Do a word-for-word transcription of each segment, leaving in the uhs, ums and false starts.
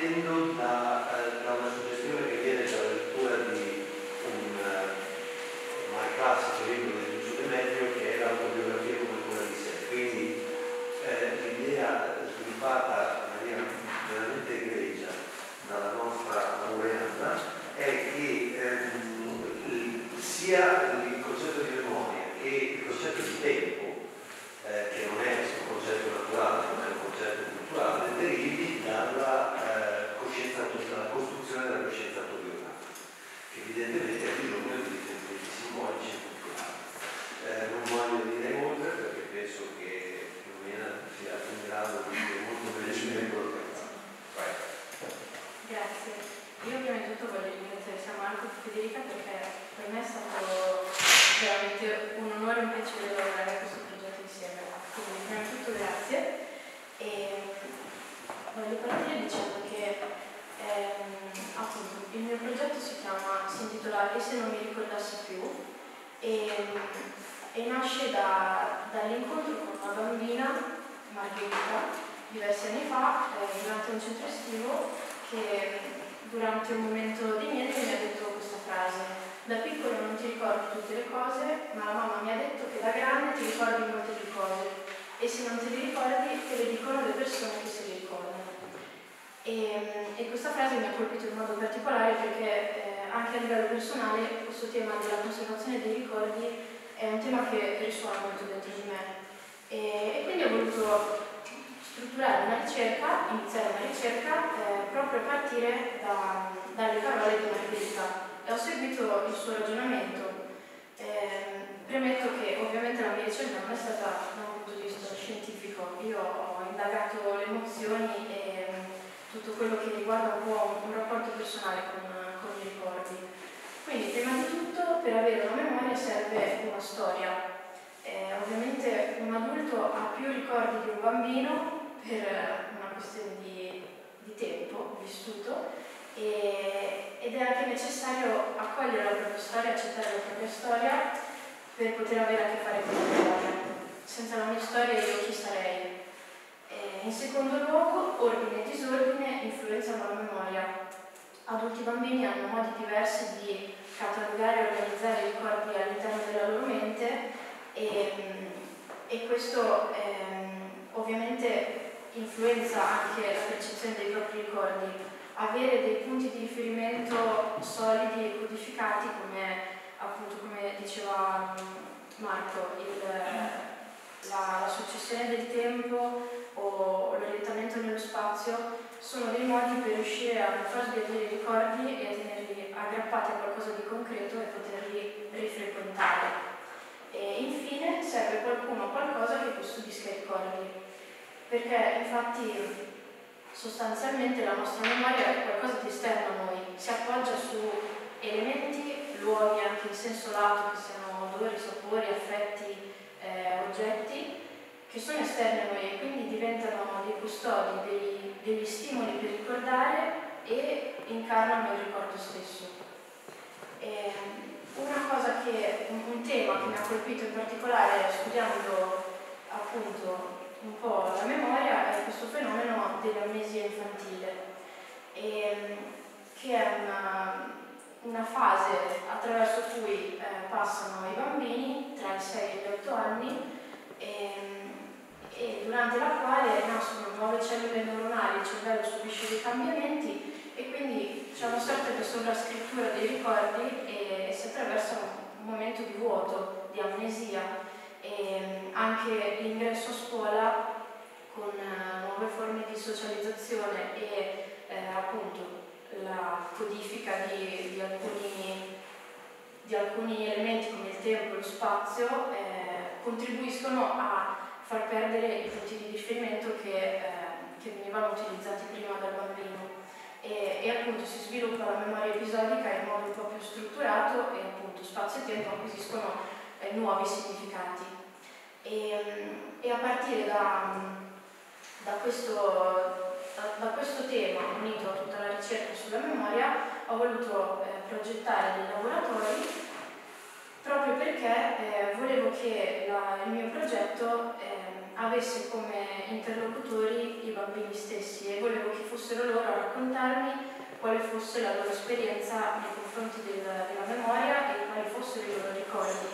partendo da, da una suggestione che viene dalla lettura di un ormai classico libro di Giuseppe Demetrio, che è l'autobiografia come quella di sé. Quindi eh, l'idea sviluppata in maniera veramente egregia dalla nostra laureata è che ehm, sia il concetto di memoria che il concetto di tempo, eh, che non è un concetto naturale, non è un concetto culturale, derivi dalla eh, coscienza, dalla costruzione della coscienza autobiografica, che evidentemente ha bisogno di riferimenti simbolici e culturali. Eh, non voglio dire oltre perché penso che più o meno sia in grado di dire molto velocemente quello che fa. Vai. Grazie. Io prima di tutto voglio ringraziare sia Marco che Federica, perché per me è stato veramente un onore e un piacere lavorare a questo progetto insieme. Quindi prima di tutto grazie. E voglio partire dicendo che ehm, appunto il mio progetto si chiama, si intitola E se non mi ricordassi più, e, e nasce da, dall'incontro con una bambina, Margherita, diversi anni fa, eh, durante un centro estivo, che durante un momento di niente mi ha detto questa frase: da piccolo non ti ricordi tutte le cose, ma la mamma mi ha detto che da grande ti ricordi molte più cose, e se non te le ricordi te le dicono le persone che se le ricordano. E, e questa frase mi ha colpito in modo particolare perché eh, anche a livello personale questo tema della conservazione dei ricordi è un tema che risuona molto dentro di me, e, e quindi ho voluto strutturare una ricerca, iniziare una ricerca eh, proprio a partire da, dalle parole di Margherita, e ho seguito il suo ragionamento. Eh, premetto che ovviamente la mia ricerca non è stata da un punto di vista scientifico, io ho indagato le emozioni e tutto quello che riguarda un po' un, un rapporto personale con, con i ricordi. Quindi prima di tutto per avere una memoria serve una storia. Eh, ovviamente un adulto ha più ricordi di un bambino per una questione di, di tempo vissuto, e, ed è anche necessario accogliere la propria storia, accettare la propria storia per poter avere a che fare con la memoria. Senza la mia storia io chi sarei? E in secondo luogo, ordine e disordine influenzano la memoria. Adulti e bambini hanno modi diversi di catalogare e organizzare i ricordi all'interno della loro mente, e, e questo ehm, ovviamente influenza anche la percezione dei propri ricordi. Avere dei punti di riferimento solidi e codificati, come appunto come diceva Marco, il, la, la successione del tempo o l'orientamento nello spazio, sono dei modi per riuscire a non far sbiadire i ricordi e a tenerli aggrappati a qualcosa di concreto e poterli rifrequentare. E infine serve qualcuno o qualcosa che custodisca i ricordi, perché infatti sostanzialmente la nostra memoria è qualcosa di esterno a noi, si appoggia su elementi, luoghi anche in senso lato, che siano odori, sapori, affetti, eh, oggetti, che sono esterni a noi e quindi diventano dei custodi, dei, degli stimoli per ricordare e incarnano il ricordo stesso. E una cosa che, un, un tema che mi ha colpito in particolare studiando appunto un po' la memoria è questo fenomeno dell'amnesia infantile, e, che è una, una fase attraverso cui eh, passano i bambini tra i sei e gli otto anni, e, e durante la quale nascono nuove cellule neuronali, il cervello subisce dei cambiamenti e quindi c'è una sorta di sovrascrittura dei ricordi e, e si attraversa un momento di vuoto, di amnesia. E anche l'ingresso a scuola con uh, nuove forme di socializzazione e eh, appunto la codifica di, di, alcuni, di alcuni elementi come il tempo e lo spazio eh, contribuiscono a far perdere i punti di riferimento che, eh, che venivano utilizzati prima dal bambino, e, e appunto si sviluppa la memoria episodica in modo un po' più strutturato e appunto spazio e tempo acquisiscono eh, nuovi significati. E, e a partire da, da, questo, da, da questo tema, unito a tutta la ricerca sulla memoria, ho voluto eh, progettare dei laboratori proprio perché eh, volevo che la, il mio progetto eh, avesse come interlocutori i bambini stessi, e volevo che fossero loro a raccontarmi quale fosse la loro esperienza nei confronti del, della memoria e quali fossero i loro ricordi.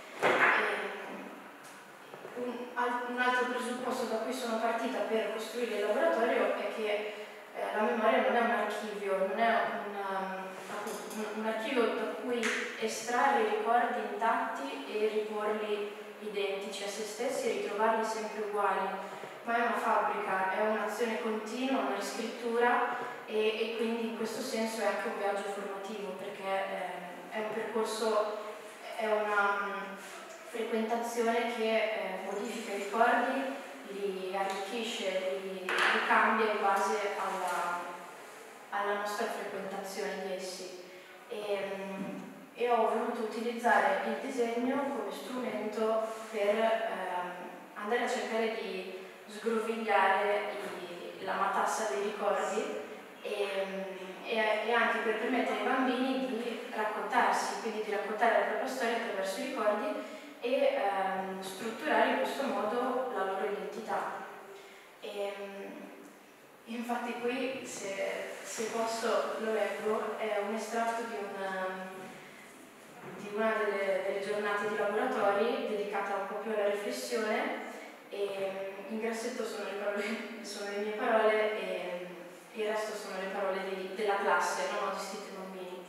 Un, un altro presupposto da cui sono partita per costruire il laboratorio è che eh, la memoria non è un archivio, non è una, un, un archivio da cui estrarre i ricordi intatti e riporli identici a se stessi e ritrovarli sempre uguali, ma è una fabbrica, è un'azione continua, una riscrittura e, e quindi in questo senso è anche un viaggio formativo, perché eh, è un percorso, è una um, frequentazione che eh, modifica i ricordi, li arricchisce, li, li cambia in base alla, alla nostra frequentazione di essi. E, um, e ho voluto utilizzare il disegno come strumento per ehm, andare a cercare di sgrovigliare i, la matassa dei ricordi e, e, e anche per permettere ai bambini di raccontarsi, quindi di raccontare la propria storia attraverso i ricordi e ehm, strutturare in questo modo la loro identità. E, infatti qui, se, se posso, lo leggo, è un estratto di una di una delle, delle giornate di laboratori dedicata un po' più alla riflessione e in grassetto sono le, parole, sono le mie parole e il resto sono le parole di, della classe, non ho gestito i bambini.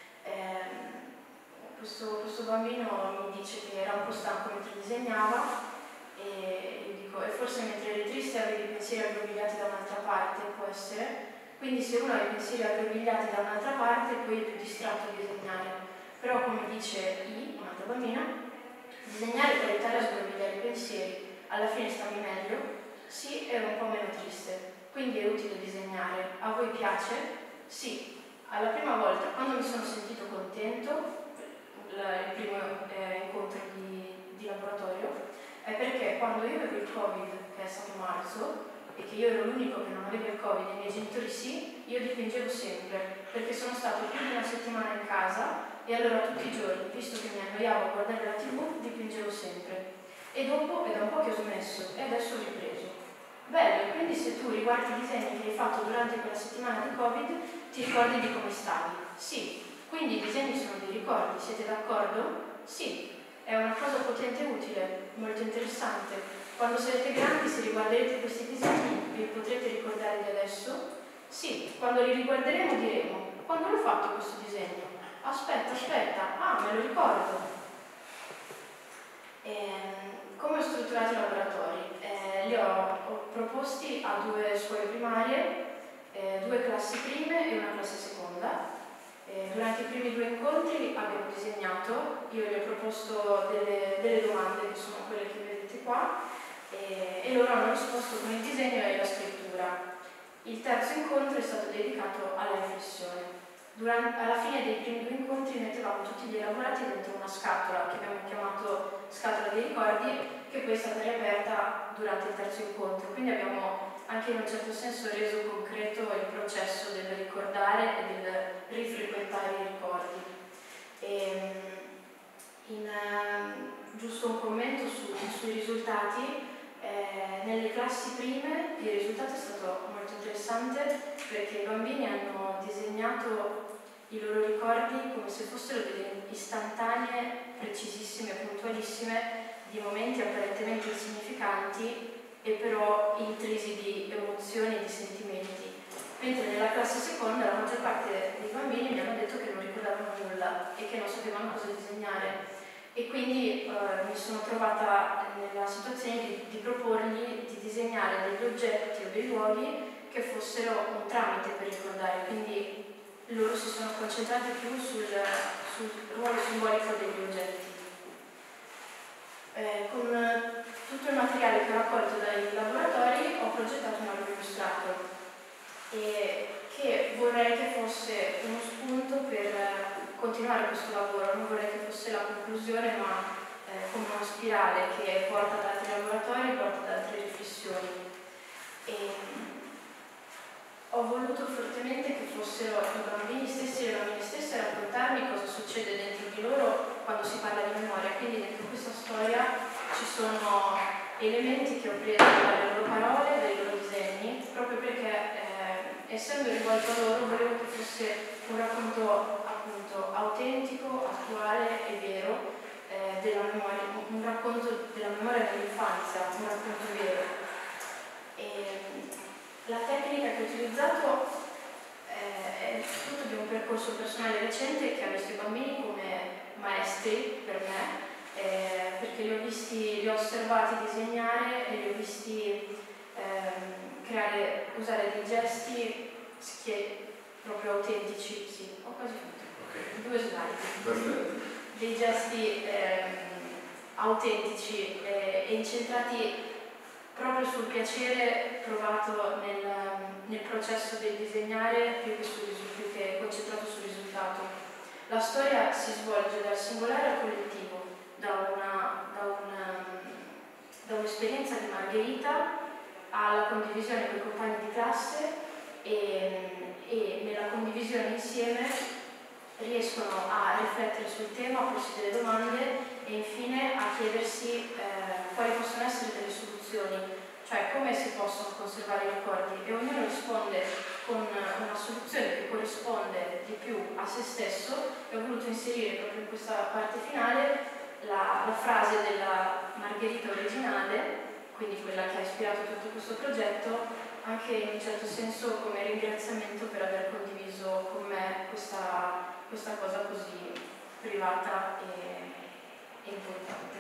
Eh, questo, questo bambino mi dice che era un po' stanco mentre disegnava e io dico, e forse mentre eri triste avevi i pensieri aggrovigliati da un'altra parte, può essere? Quindi se uno ha i pensieri aggrovigliati da un'altra parte poi è più distratto a disegnare. Però, come dice I, un'altra bambina, disegnare per aiutare a sgrovigliare i pensieri, alla fine stammi meglio, sì, è un po' meno triste, quindi è utile disegnare. A voi piace? Sì. Alla prima volta, quando mi sono sentito contento, il primo eh, incontro di, di laboratorio, è perché quando io avevo il Covid, che è stato marzo, e che io ero l'unico che non aveva il Covid e i miei genitori sì, io dipingevo sempre, perché sono stato più di una settimana in casa e allora tutti i giorni, visto che mi annoiavo a guardare la tivù, dipingevo sempre. E dopo, è da un po' che ho smesso e adesso ho ripreso. Bello, quindi se tu riguardi i disegni che hai fatto durante quella settimana di Covid, ti ricordi di come stavi? Sì. Quindi i disegni sono dei ricordi, siete d'accordo? Sì. È una cosa potente e utile, molto interessante. Quando sarete grandi, se riguarderete questi disegni, vi potrete ricordare di adesso? Sì. Quando li riguarderemo diremo, quando l'ho fatto questo disegno? Aspetta, aspetta, ah, me lo ricordo. Ehm, come ho strutturato i laboratori? Eh, li ho, ho proposti a due scuole primarie, eh, due classi prime e una classe seconda. Eh, durante i primi due incontri abbiamo disegnato, io gli ho proposto delle, delle domande che sono quelle che vedete qua e, e loro hanno risposto con il disegno e la scrittura. Il terzo incontro è stato dedicato alla riflessione. Durante, alla fine dei primi due incontri mettevamo tutti gli elaborati dentro una scatola che abbiamo chiamato scatola dei ricordi, che poi è stata riaperta durante il terzo incontro, quindi abbiamo anche in un certo senso reso concreto il processo del ricordare e del rifrequentare i ricordi. E, in, uh, giusto un commento su, sui risultati. Eh, nelle classi prime il risultato è stato molto interessante perché i bambini hanno disegnato i loro ricordi come se fossero delle istantanee precisissime, puntualissime di momenti apparentemente insignificanti e però intrisi di emozioni e di sentimenti, mentre nella classe seconda la maggior parte dei bambini mi hanno detto che non ricordavano nulla e che non sapevano cosa disegnare. E quindi eh, mi sono trovata nella situazione di, di proporgli di disegnare degli oggetti o dei luoghi che fossero un tramite per ricordare, quindi loro si sono concentrati più sul, sul ruolo simbolico degli oggetti. Eh, con tutto il materiale che ho raccolto dai laboratori ho progettato un album illustrato e che vorrei che fosse uno spunto per continuare questo lavoro, non vorrei che fosse la conclusione, ma eh, come una spirale che porta ad altri laboratori e porta ad altre riflessioni. E, ho voluto fortemente che fossero i bambini stessi e le bambine stesse a raccontarmi cosa succede dentro di loro quando si parla di memoria, quindi dentro questa storia ci sono elementi che ho preso dalle loro parole, dai loro disegni, proprio perché eh, essendo rivolto a loro volevo che fosse un racconto appunto autentico, attuale e vero eh, della memoria, un racconto della memoria dell'infanzia, un racconto vero. E la tecnica che ho utilizzato eh, è frutto di un percorso personale recente che ha visto i bambini come maestri per me, eh, perché li ho visti, li ho osservati disegnare e li ho visti ehm, creare, usare dei gesti che proprio autentici, sì, ho quasi finito, okay. Due slide, dei gesti ehm, autentici eh, e incentrati proprio sul piacere provato nel, nel processo del disegnare più che, sul, più che concentrato sul risultato. La storia si svolge dal singolare al collettivo, da, una, da, una, da un'esperienza di Margherita alla condivisione con i compagni di classe e, e nella condivisione insieme riescono a riflettere sul tema, a porsi delle domande e infine a chiedersi eh, quali possono essere delle soluzioni, cioè come si possono conservare i ricordi, e ognuno risponde con una soluzione che corrisponde di più a se stesso. E ho voluto inserire proprio in questa parte finale la, la frase della Margherita originale, quindi quella che ha ispirato tutto questo progetto, anche in un certo senso come ringraziamento per aver condiviso con me questa, questa cosa così privata e, e importante.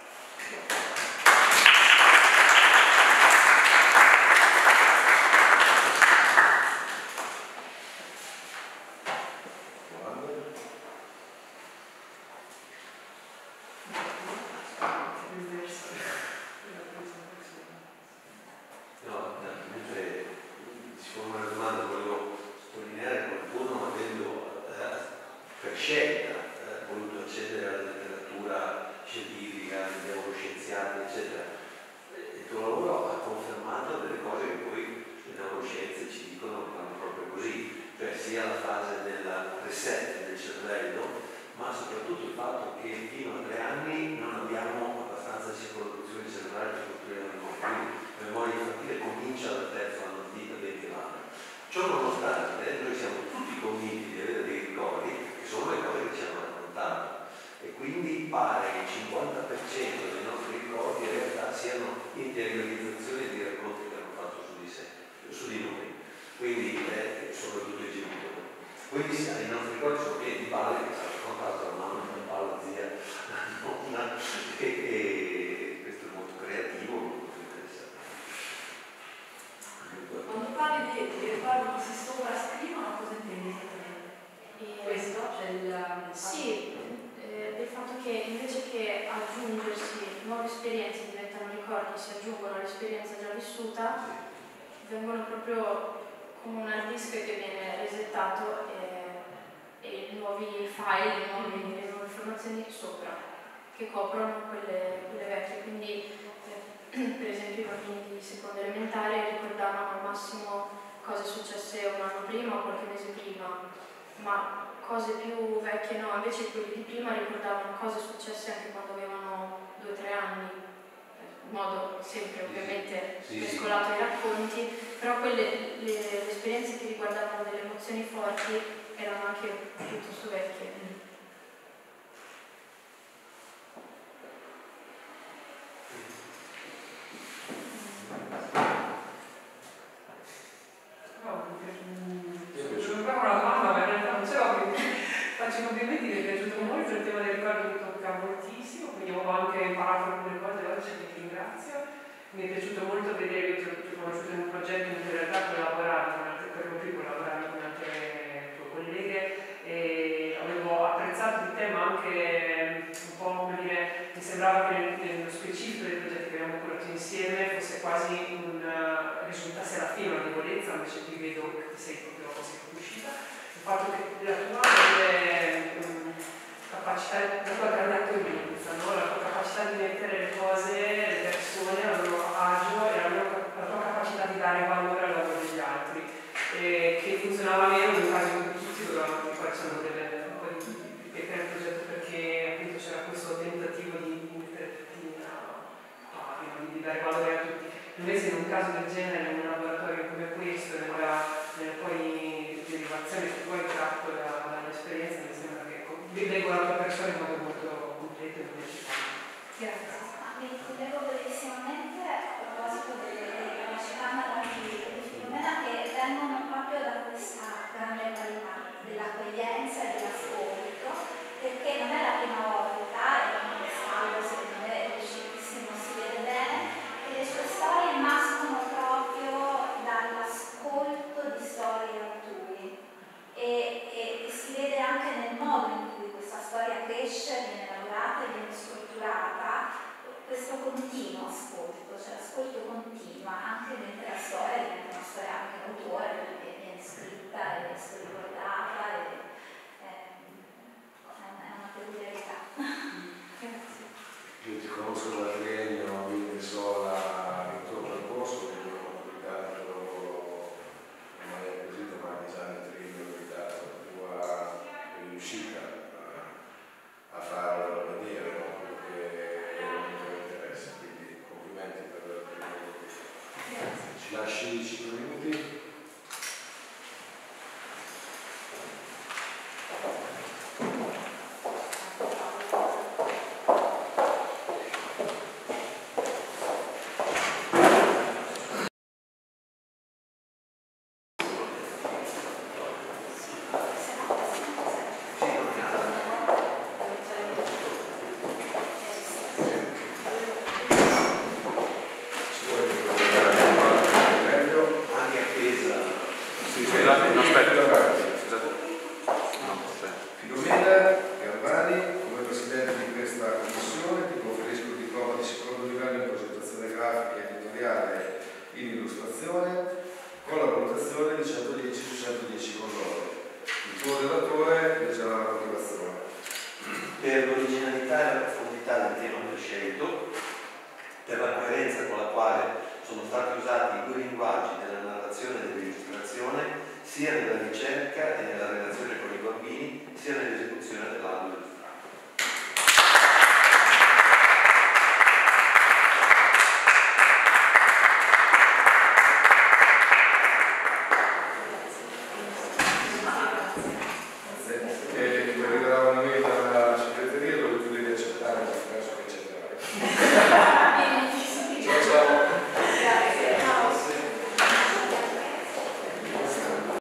Vengono proprio come un hard disk che viene resettato e, e i nuovi file, i nuovi, le nuove informazioni sopra che coprono quelle, quelle vecchie. Quindi eh, per esempio i bambini di seconda elementare ricordavano al massimo cose successe un anno prima o qualche mese prima, ma cose più vecchie no, invece quelli di prima ricordavano cose successe anche quando avevano due o tre anni, in modo sempre ovviamente sì, mescolato ai racconti, però quelle, le, le esperienze che riguardavano delle emozioni forti erano anche piuttosto vecchie. Faccio complimenti, mi è piaciuto molto il tema del ricordo, mi tocca moltissimo, quindi ho anche imparato alcune cose oggi, vi ringrazio. Mi è piaciuto molto vedere che ti ho conosciuto in un progetto in cui in realtà collaboravi con altre, per lo più collaboravi con altre tue colleghe, e avevo apprezzato di te, ma anche un po', come dire, mi sembrava che nello specifico dei progetti che abbiamo curato insieme fosse quasi un, risultasse alla fine una debolezza, invece ti vedo che ti sei proprio uscita. Il fatto che la tua è, um, capacità, la tua caratterialità, no? La tua capacità di mettere le cose, le persone al loro agio e la, loro, la tua capacità di dare valore al lavoro degli altri, e che funzionava meno in un caso in cui tutti dovevano, poi c'erano delle un po' di, di pecche nel progetto, perché appunto c'era questo tentativo di, di mettere tutti a pari, di dare valore a tutti. Invece in un caso del genere, in un laboratorio come questo, nella, nel questa grande qualità dell'accoglienza e dell'ascolto, perché non è la prima volta, e in quest'aula secondo me riuscitissimo si vede bene, che le sue storie nascono proprio dall'ascolto di storie altrui e, e, e si vede anche nel modo in cui questa storia cresce, viene lavorata e viene strutturata, questo continuo ascolto, cioè l'ascolto continua, anche mentre la storia diventa una storia anche d'autore, perché viene scritta e viene ricordata, e, eh, è una peculiarità. Grazie. Io ti conosco da triennio, quindi so la, il tuo percorso, quindi ho pubblicato, non mai acquisito, ma anche già nel triennio ho pubblicato la tua riuscita a, a farlo vedere, no? Ci lasci cinque minuti? sia nella ricerca e nella relazione con i bambini, sia nelle